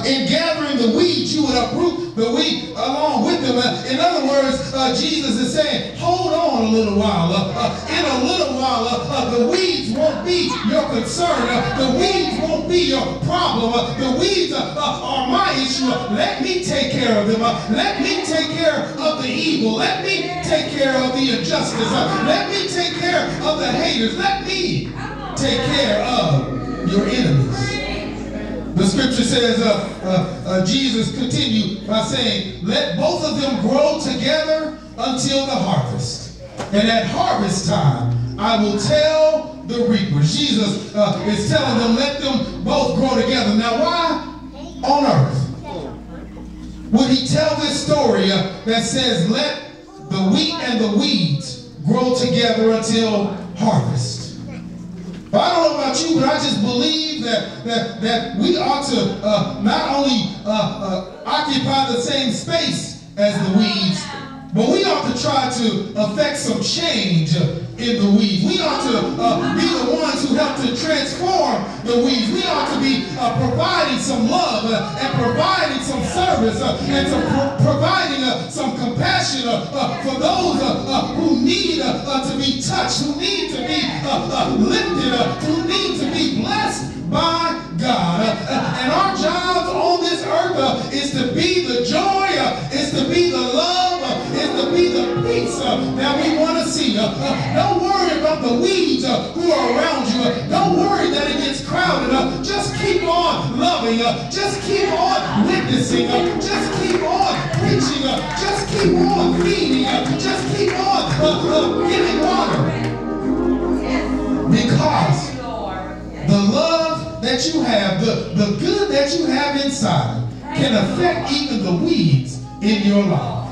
In gathering the weeds, you would uproot the wheat along with them. In other words, Jesus is saying, hold on a little while. In a little while, the weeds won't be your concern. The weeds won't be your problem. The weeds are my issue. Let me take care of them. Let me take care of the evil. Let me take care of the injustice. Let me take care of the haters. Let me take care of your enemies. The scripture says, Jesus continued by saying, let both of them grow together until the harvest. And at harvest time, I will tell the reapers. Jesus is telling them, let them both grow together. Now, why on earth would he tell this story that says, let the wheat and the weeds grow together until harvest? Well, I don't know about you, but I just believe that we ought to not only occupy the same space as the weeds, but we ought to try to affect some change in the weeds. We ought to be the ones who help to transform the weeds. We ought to be providing some love and providing some service and providing some compassion for those who need to be touched, who need to be lifted, who need to be blessed by God. And our jobs on this earth is to be the joy, is to be the love, is to be the peace that we want to see. Don't worry about the weeds who are around you. Don't worry that it gets crowded. Just keep on loving. Just keep on witnessing. Just keep on preaching. Just keep on feeding. Just keep on giving water. Because the love that you have, the good that you have inside can affect even the weeds in your life.